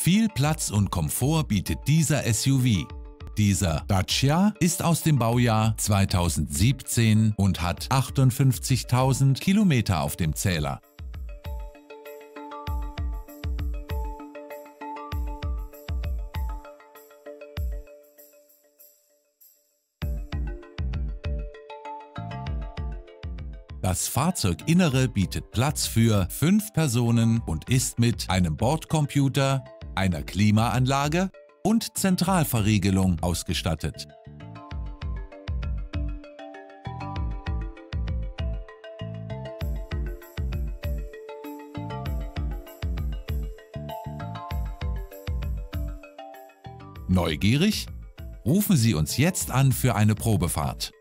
Viel Platz und Komfort bietet dieser SUV. Dieser Dacia ist aus dem Baujahr 2017 und hat 58.000 Kilometer auf dem Zähler. Das Fahrzeuginnere bietet Platz für 5 Personen und ist mit einem Bordcomputer, einer Klimaanlage und Zentralverriegelung ausgestattet. Neugierig? Rufen Sie uns jetzt an für eine Probefahrt.